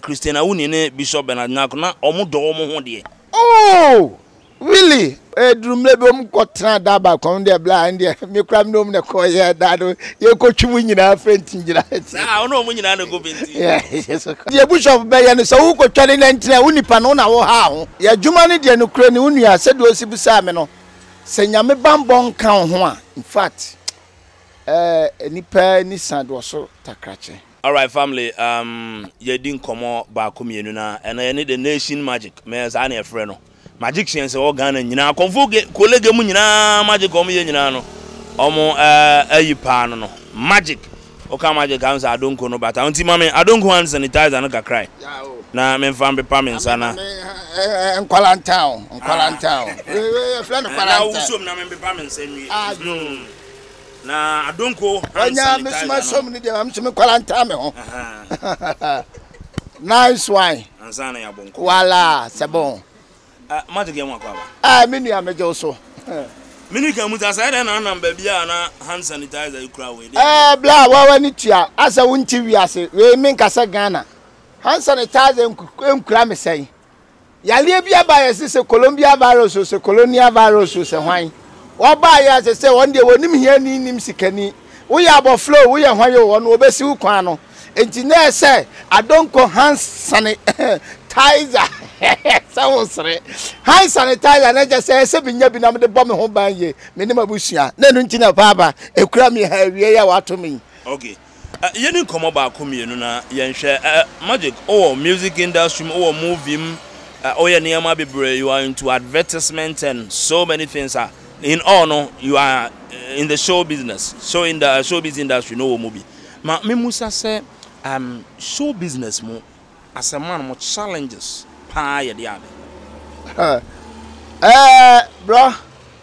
Christian Awuni ne Bishop Bernard Nyako na omo do omo ho de. Oh, really? Drumle be om kotra da ba kon de bla ande me kram no m ne ko ye da do ye ko twimu nyina fenti nyina. Ah, ono omo nyina na go fenti. Yes. The Bishop be ye no so wo ko twale na ntina unipa no na wo ha ho. Ya dwuma ne de no kura ne unua se do osibusa me no. Se nyame bambon kan ho a in fact nipa ni sando so takrache. All right, family. You didn't come out back home, you know, and I need the nation magic. Me as any friend, magic chance all Ghana, you know. Convoke colleague, you know, magic come here, you know. Omo you pan no magic. Okay, magic comes. I don't know, but auntie, mommy, I don't go and sanitize and not cry. Na me fam be pam sana. Nkwala town. Friend of Kwala. Na usum na me be pam send me. Na adonko anya mesma som ni dia am chime kwalanta me ho nice wine ansana ya bonko wala c'est bon magic ya mwakwa ba menu ya meje so menu ka muta sa na ba bia na hand sanitizer ikura we bla wa ni tua asa wunti wiase we min kasa Ghana hand sanitizer enkura me sei yale bia ba yese Colombia virus so colonial virus so se hwan Oba ya se one day wonim hia ni nim sikani wo ya aboflo wo ya hwan yo wo no obesi wo kwan no enti na se adonko hand sanitizer sawosre hand sanitizer na je se binya bi na me de bom ho ban ye me ne mabusua na nu ntina baba ekura mi ha wie ya wato mi. Okay, ye ni komo ba komienu na ye nhwe magic or music industry or movie or niama bebre you are into advertisement and so many things are in all no you are in the show business, so in the showbiz industry no movie ma me musa say show business mo as a man mo challenges pa ye de ade bro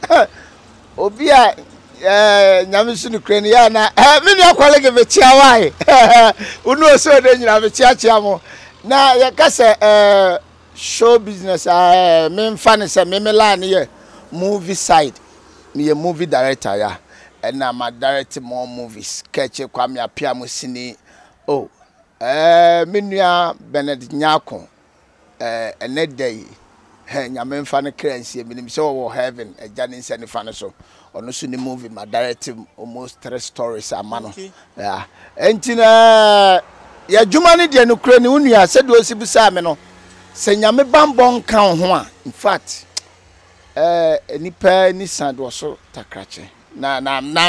obi a nyame sunu krani ya na me ni akwale ge bechia wai unu so de nyina bechia mo na ye ka say show business me mfa ne say me line ye movie side. Me a movie director, yeah, and I'm a directing more movies. Catch a Kwame Apia Musini. Oh, Minya Benedict Nyako, a net day, Yamen Fanny Currency, and so heaven, a Janice and Fanaso, or no sooner movie, my directing almost 3 stories a man. Yeah, and Tina, ya Jumani, the Ukraine Unia said was Sibusameno, saying Yame Bambon count one, in fact. Nipa ni sando so takrache na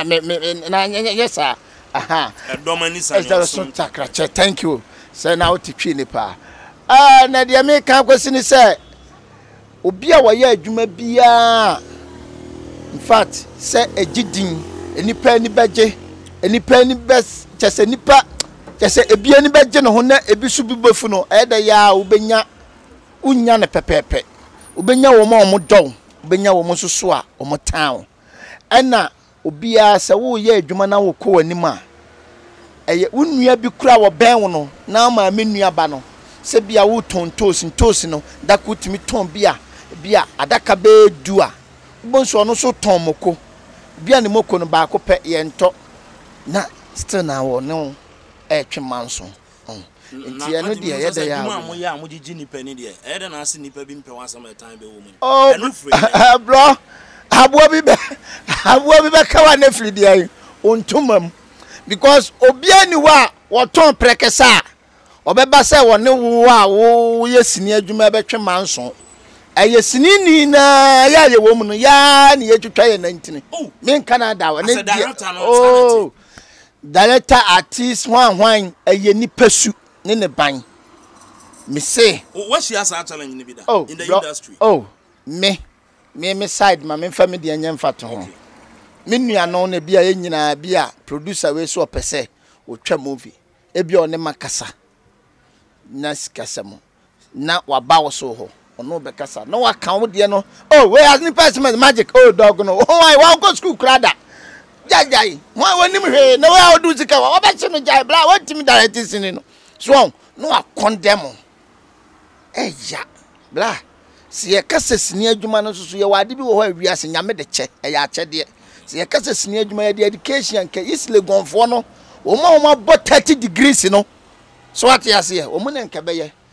yes sir domani sando so takrache thank you say na otitwi nipa na de me kan kwesi ni say obi a waye adwuma bia in fact say ejidin nipa ni beje nipa ni bes chese nipa chese ebia ni beje no ho na ebisu bibofu no eda ya ubenya unya ne pepepe ubenya wo ma omodon benya wo mususu a o town ena obia se wo ye adwuma na wo ko anim a eye wonnua bi kura wo ben wo no na ma menua ba no se bia wo tontos no da ko timi ton bia adaka be du a bonso no so ton moko bia ne moko no ba ko pe ye nto na still na wo no twe manso nti eno de ye de ya mo ya mo gigi nipa ni de e de na ase nipa bi mpe wansam time be wo mu enu free bro abo bi be kawa na free de ontumam because obia ni wa woton prekesa obeba say woni wo a wo ye sini adwuma be twe manso eye sini ni na ya ye wo mu no ya ni ye twetwa ye 19 me Canada wa ne director artist hwan eye ni pesu ne ban me say what she has a challenge in the industry me side ma me family de anya mfa to ho me nua no na bia ye nyina bia producer we so opese o twa movie e bia one makasa na sikasamo na waba wo so ho ono be kasa no wa kan wo de no we has ni person magic dog no why wa go school krada jajai why nim hwe na wa do zika wa be chi no jai bla wa timi direct sin no so no a condemn ya bla si ye kasa sini adwuma no so ye wade bi wo ho awiase nyame de che ya achede si ye kasa sini adwuma ye de education ke isle gonfo no o ma bot 30 degrees no so what ya se o mu ne nka be ye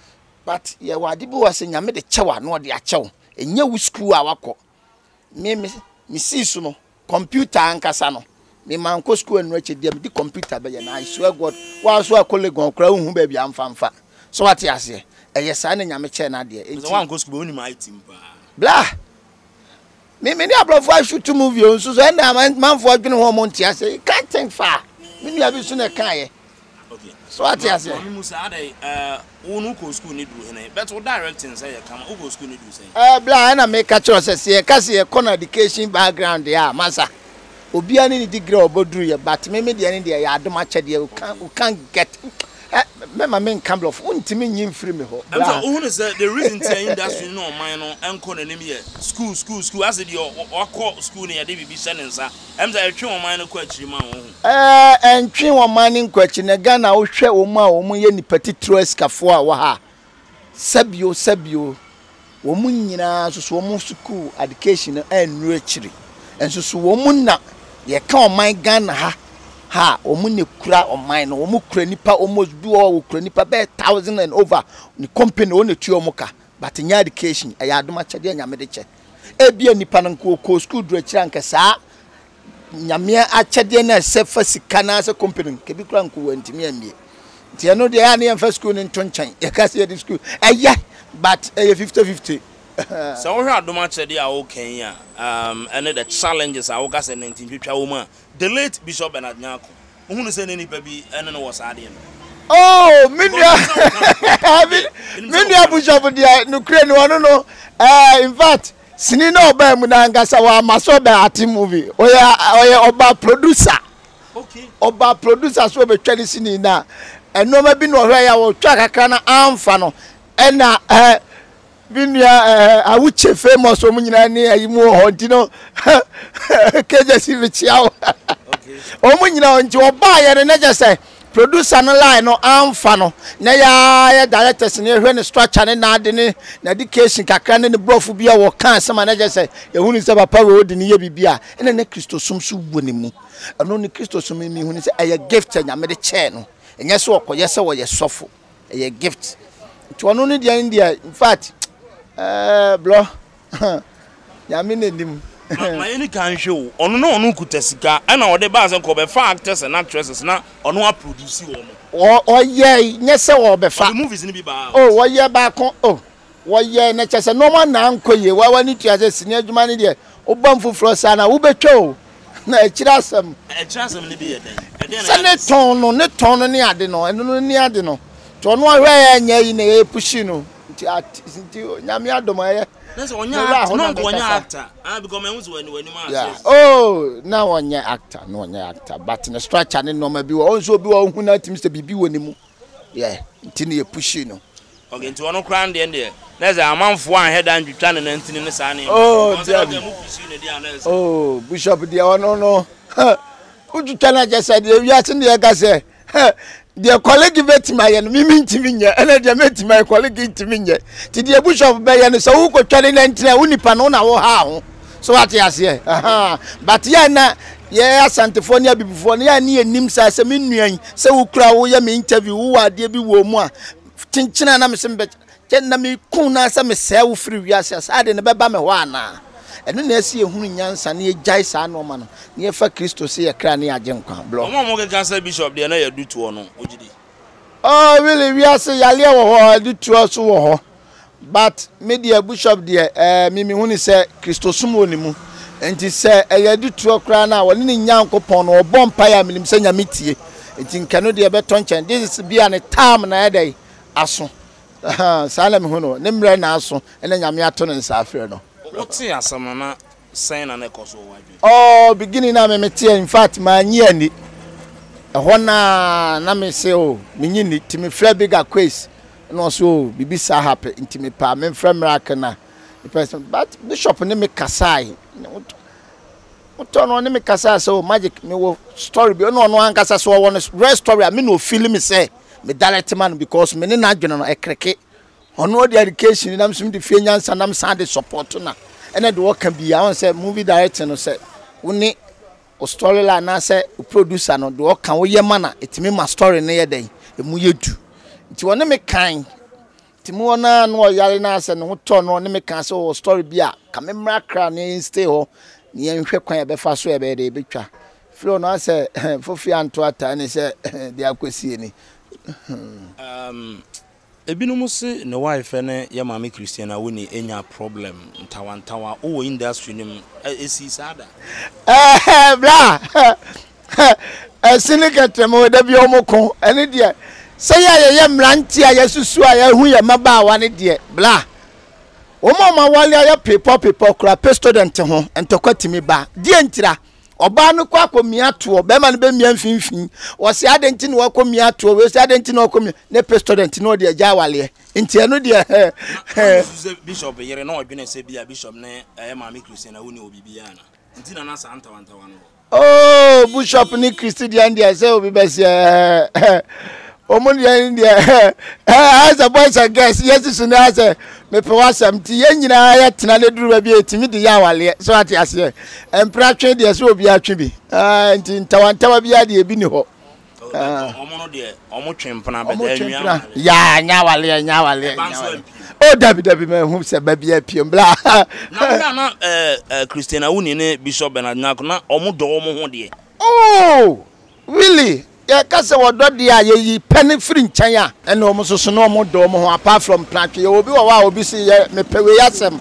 but ye wade bi wase nyame de chewa no de achew enye wu school a wako me see so no computer ankasa no me man ko school enu ache dem di computer be ye na I swear God wa so akole gon kra hu ba bia mfamfa so what ase eye sa na nyame che na de enti wan ko school oni my team pa blah me ni ablofo I shoot movie on so na man for adwene ho mo ntia say can't think far me ni abi so na kan ye okay so what ase me musa dey wonu ko school ni do hene but wo directing say you come wo go school ni do say blah na me catch us say ka say corner education background ya masa obi ani ni degree oboduru ye but me de ani de ya adoma chede you can get mema men camblof untimi nyim free me ho I'm so who is the reason say industry no man no enko na nim ye school as the okọ school ne ya de bibi senensa em say etwe o man no ko akiri ma ho entwe o man nko akiri na Ghana wo hwe o ma o mu ye nipatitro eskafo a wo ha sabio wo mu nyina so wo mu school education anu akiri enso so wo mu na ye ka o man Ghana ha omu ne kura oman no omu kura nipa almost do all kura nipa be 1,000 and over ni company o ne tuo muka but nya education aya adoma chede nyame de che ebia nipa no ko school do akira nka saa nyame a chede na se fasika na se company ke bi kura nko wantimi amie tie no de ya ne first school ni ntonchan ye ka se the school aya but 50-50 so we had adoma chede a okay ya and the challenges a wo ka se 19 twitwa wo ma the late Bishop Bernard Nyako who say any baby and no was adien oh minya Bishop dia no kre no in fact sini na oba mu na ngasa wa maso be ati movie oya oba producer okay oba producer so be twani sini na eno ma bi no hwe ya wo twa kakra na amfa no ena binia awuche famous o munyina ni ayimu ho ntino keje sivichiao o munyina onti oba ye ne je say producer no line no amfa no na ya directors ne hwe ne structure ne na ade ne na education kakra ne brofu bia wo kan sama na je say ye hunu se papa we odi ne ye bibia ene ne Kristo sum su woni mu eno ne Kristo sum mi hunu se eye gift nyame de che no enye se okoye se wo ye sofo eye gift to no ne dia in fact bro nyame nenim my any can show ono no ono kutasika ana ode ba se ko be fa actors and actresses na ono a produce wo ye nyese wo be fa the movies ni bi ba wo ye ba kon wo ye na chese no man na ankoye wa ni tuase sini adwuma ni de obam fufuro sa na wo betwo na ekirasem ni bi ye den se ne ton no ne ade no eno ni ade no to no ahwe ya nya yi na e pushi no nti nyame adoma ye that's onya actor because me who when yeah oh na onya actor but na structure ne no ma bi wo so bi wo hu na tim se bibi woni mu yeah nti ne pushi no okay nti ono kran de ende na ze amanfo an head and twitwa ne ntini ne sa ne oh Bishop dia ono no ututwa na je se de wiase ne ye ga se the colleague vetima ye no mimi ntimi nya ene de metima colleague ntimi nya ti de Bishop be ye no so wo kotwale na ntina unipa no na wo ha ho so what you say but ye na ye asantefo ne abibufo ne ya ne enim sa se menuan se wo kura wo ye me interview wo ade bi wo mu a tinchina na me se mbe na me kun na se me se wo free wiase sa ade ne be ba me ho ana eno na esi ehunu nyansa ne ejai sa no ma no ne fa Kristo se ye kra ne age nkwa blo mo ke cancer Bishop de na ya dutu ono ogidi oh really we are say yale wo ho dutu so wo ho but media Bishop de mimi hunu se Kristo sum oni mu enti se eye dutu kra na woni ne nyankopon no obom pa ya minim se nyametie enti nkano de be tonchen this is be an time na edai aso sala me hunu ne mre na aso ene nyame ato no nsa afre no what's your samana saying an echo so wide oh beginning na me mete in fact ma nyi ani ehona na me say oh me nyi ni timi frɛ bigger quiz no so bibi sa happy intimi pa me frɛ miracle na the person but Bishop ne me kasai no ne me kasai so magic me wo story bi no ankasa so wo no real story I me no feel me say me direct man because me ne na adwene no ekreke ono the education nam sim de fie nyansa nam san de support na ene de work bi ya won say movie director no say woni o storyline na say o producer no de work wo ye mana etimi ma story ne ye den emu yedu nti wona me kan Timo na no yare na ase no to no ne me kan se o story bi a ka me mra kra ne stay ho ne nhwe kwan e be fa so e be de betwa flo no ase fofi anto ata ne se de akosie ni ebinum se ne wife ne ya mama Christian Awuni enya problem ntawantawa o industry nim esi sada bla syndicate mo da bi omoko ene de say ya mranti a yesusu a ya hu ya maba wa ne de bla o ma wale ya people kra pe student ho entokwatimi ba die ntira oba no kwa akomia to be ma no be mia mfinfin o se adenti no akomia to we se adenti no akomia ne pe student no de ja wale nti eno de bishop yere no odwene se bia bishop ne mama Christian Awuni obibia na nti na na santa wantawa no oh bishop ni Christian dia se obi be se omunya ndia as a boys and girls yes so na say me pe wasam ti ye nyina ya tena le duru ba bi etimi de ya wale so ati ase empra twe de so obi atwe bi nti ntawantawa bi ade ebi ni ho omo de omo twempna be da anwia ya nya wale oh dabi me hu se ba bi apiem bla na Christian Awuni ne Bishop Bernard Nyako na omo do omo ho de oh really ya kasa wodo de a ye penny free nchan a ene omo soso no omo do omo ho apart from plant ye obi wa obi si ye mepewe yasem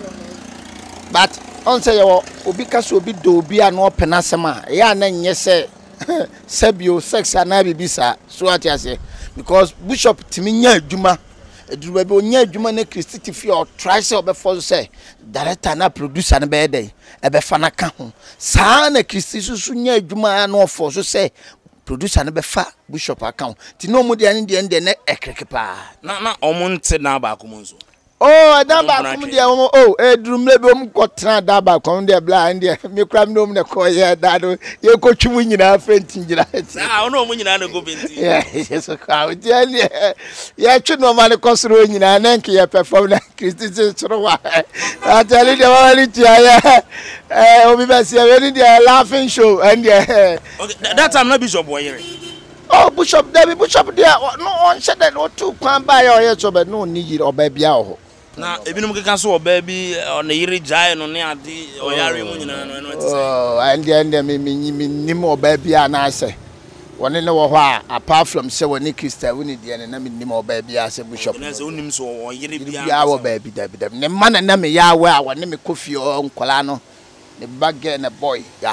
but on say ye obi kasa obi do obi a no pena asem a ya na nye se sebio sex ana bibisa so atiase because bishop timi nya adwuma eduru be onya adwuma na Christi fi o try say obefo say director na producer na be dey e be fa na ka ho saa na Christi susu nya adwuma na ofo so say producer na be fa bishop account ti no mu de an de na ekreke pa na omunte na ba ko munzo oh da ba ko de oh edurumle be om ko tra da ba ko de bla and me kram no mu na ko ye da do ye ko twimu nyina front nyina ono mu nyina na go benti yes ka o de ye twi no ma ne ko soro nyina na nke ye perform na Christi soro wa atali de wa ri ti ya obi be se we ni de laughing show and okay that time na Bishop Boyere oh bishop there no on said that no two kwan ba ya so be no ni yiri oba bia ho na ebinum keka so oba bi on yiri jai no ne ade oyare mu nyina no ati say oh and me nim oba bia na ase woni ne wo ho apart from say woni Christian woni de ne na me nim oba bia ase bishop na say onim so oyire bia wo ba bi da ne man na me ya wa woni me kofi o nkola no ne bagge na boy ya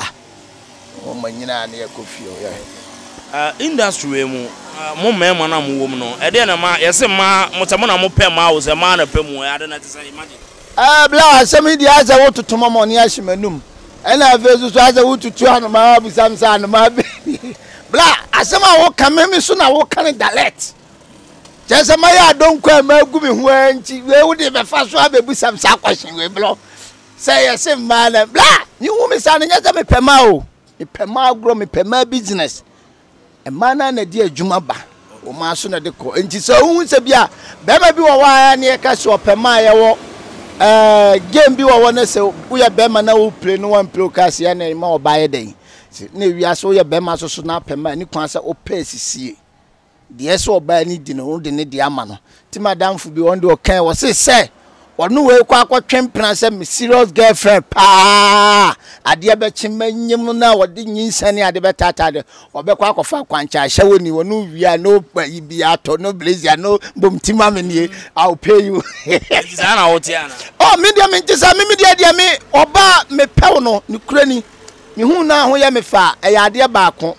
o manyina na ya kofi o ya industry mu mo mema na mo wom no e de na ma yese ma motamo na mo pe ma wo se ma na pe mu ya de na tisa imagine bla asemi di aza wotutu mo ne ahyimanum ena avezu so aza wotutu anu ma busamsa anu ma bla asema wo kamemi so na wo kan dialect jese ma ya donkwa ma gu mi hu anti we wo de be fa so abebusamsa question we blo say yese ma na bla ni hu mi sa na nyeza me pe ma o me pe ma agro me pe ma business emana na di adwuma ba o ma so na de ko enti se hu se bia be ma bi wo wa na ye ka so pema ye wo game bi wo na se wo ya be ma na wo play no one play ka se ya na ma wo ba ye den na wi aso wo ya be ma so na pema ni kwan sa o pace sie de so ba ni di no de ne di ama no ti madam fu bi won de o kan wo se onu we kwa twempena se me serious girlfriend pa ade be chimanyim na wode nyinsane ade be tatade obekwa akofa kwancha hyewo ni wonu wia no bi ato no blazer no bomtima me nie I'll pay you zana otiana oh media me ntisa me media dia me oba me pew no ni kurani me hu na ho ya me fa ya ade ba ko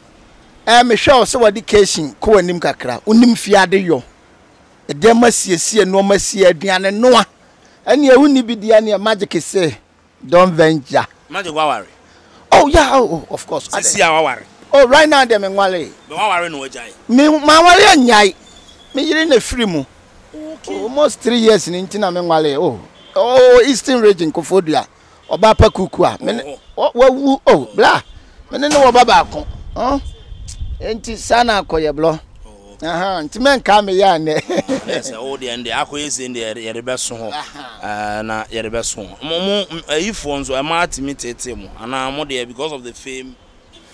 me hwe se wode casing ko wanim kakra unim fiade yo de masiesie no masie aduane noa ene ehu ni bidia ne magic say don't venture magic waware oh yeah oh, of course see waware oh right now dem nwale be waware no wajai me ma wale anyai me yire na free mu okay almost 3 years ni ntina me nwale oh eastern region Kofodua oba pa kuku a me wawu oh bla me ne no baba ko enti sana akoye blo ntimen ka me ya ne yes all the end akoyese ndi yere beso ho na yere beso mo ifo nzo e ma atimi tete mo ana mo de because of the fame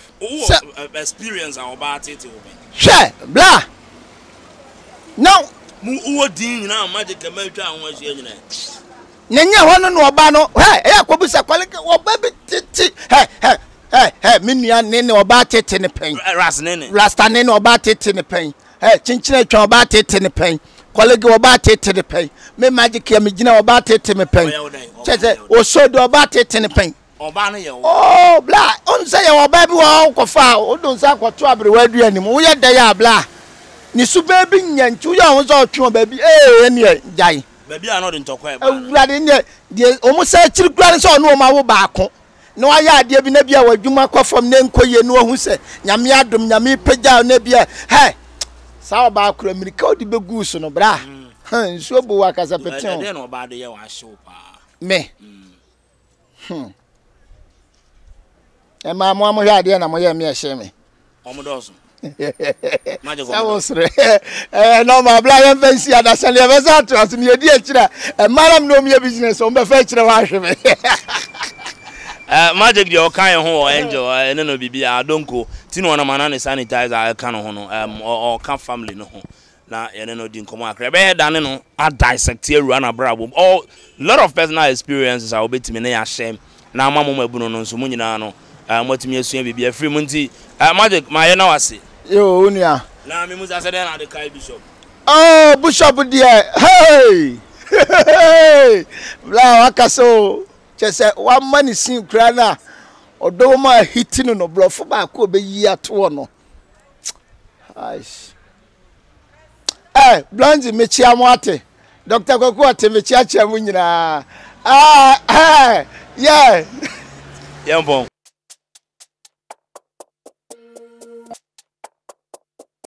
experience our ba tete ho she bla no mu uwo din nyina Magic e ma twa ho ahia nyina Nenya hono no oba no he akobusa kwale oba bi titi he menua ne oba tete ne pen rasta ne oba tete ne pen chinchina twa oba tete ne pen kwale ge oba tete ne pen me Magic ya me gina oba tete me pen chese o so do oba tete ne pen oba no ye oh bla on say ye oba bi wo kofa o don sa kwato abre wadu anim wo ye da ya bla ni su baby nyanchu ya ho so twa baby ene jai baby ano de ntokwa e ba awurade ne de omo sa chirigura so no ma wo baako na wa ya ade bi na bia wadwuma kwafam ne nkoye no hu se nyame adom nyame pagya na bia he sa ba akura mirika odi begu so no bra nsuo bo wa kasa petion de no ba de ye wa hyew pa me e ma mo hwa ade na mo ye me hye me omo doso Magic Sawosre no ma bla yan fancy adasale be sa to aso ne edi akira maram no me business o be fa akira wa hwe me Magic de okan ho enjoy ene no bibia adonko tinu ona mana ne sanitizer aka no ho no o ka family no ho na ene no di nkomo akra be dane no a dissect area na brabo all lot of personal experiences are obetimi na ya shame na amamo mabuno no nso munyina no motimi asua bibia free munti Magic ma ye na wase yo unia na me musa se na de kai bishop oh bishop there hey bla wakaso chese wa mani sin kra na odo ma hitino no blofo ba ko be yi ato no aish blanzi mechi amwate Dr. Kwaku ate mechi acha mu nyina yeah yembon